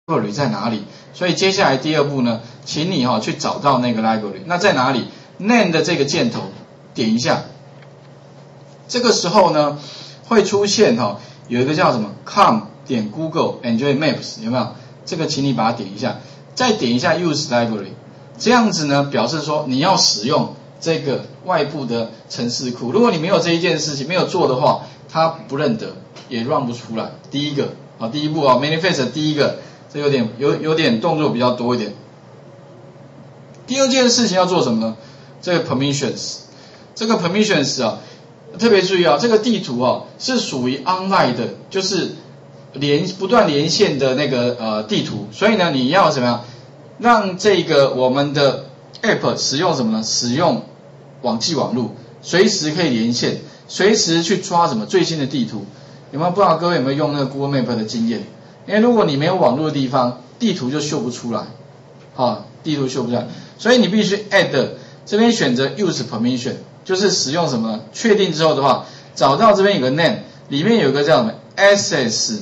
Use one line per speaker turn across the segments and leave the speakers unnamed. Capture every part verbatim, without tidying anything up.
library 在哪里？所以接下来第二步呢，请你哈、哦、去找到那个 library。那在哪里 ？name 的这个箭头点一下，这个时候呢会出现哈、哦、有一个叫什么 com 点 Google Android Maps 有没有？这个请你把它点一下，再点一下 Use Library， 这样子呢表示说你要使用这个外部的程式库。如果你没有这一件事情没有做的话，它不认得，也 run 不出来。第一个啊，第一步啊 ，manifest 第一个。这有点有有点动作比较多一点。第二件事情要做什么呢？这个 permissions， 这个 permissions 啊，特别注意啊，这个地图啊是属于 online 的，就是连不断连线的那个呃地图，所以呢你要怎么样让这个我们的 app 使用什么呢？使用网际网路，随时可以连线，随时去抓什么最新的地图。有没有不知道各位有没有用那个 Google Map 的经验？因为如果你没有网络的地方，地图就秀不出来，啊，地图秀不出来，所以你必须 add 这边选择 use permission， 就是使用什么呢？确定之后的话，找到这边有个 name， 里面有个叫什么 access，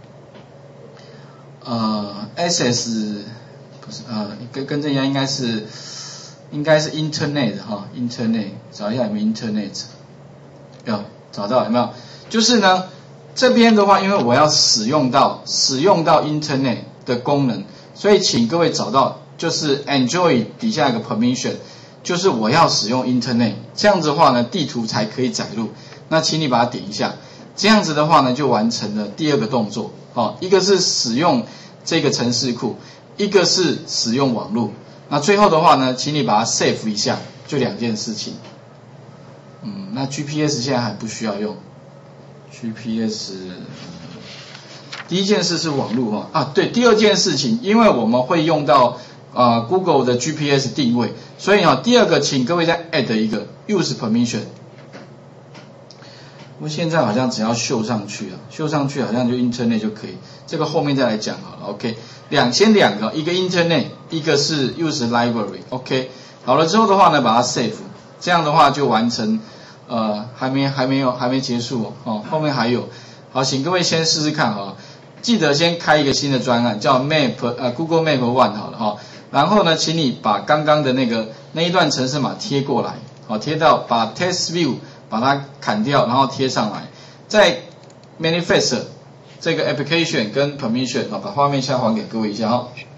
呃 access 不是呃跟跟这一样应该是应该是 internet 哈 internet 找一下有没有 internet， 有找到有没有？就是呢。这边的话，因为我要使用到使用到 Internet 的功能，所以请各位找到就是 Enjoy 底下一个 permission， 就是我要使用 Internet， 这样子的话呢，地图才可以载入。那请你把它点一下，这样子的话呢，就完成了第二个动作。哦，一个是使用这个程式库，一个是使用网络。那最后的话呢，请你把它 save 一下，就两件事情。嗯，那 G P S 现在还不需要用。G P S 第一件事是网络哈啊，对，第二件事情，因为我们会用到啊、呃、Google 的 G P S 定位，所以啊第二个，请各位再 add 一个 use permission。我现在好像只要秀上去啊，秀上去好像就 Internet 就可以，这个后面再来讲好了。OK， 两先两个，一个 Internet， 一个是 use library。OK， 好了之后的话呢，把它 save， 这样的话就完成。呃，还没还没有还没结束哦，哦，后面还有，好，请各位先试试看哈，记得先开一个新的专案，叫 Map 呃 Google Map One 好了哈，然后呢，请你把刚刚的那个那一段程式码贴过来，好，贴到把 Test View 把它砍掉，然后贴上来，在 Manifest 这个 Application 跟 Permission 啊，把画面先还给各位一下哈。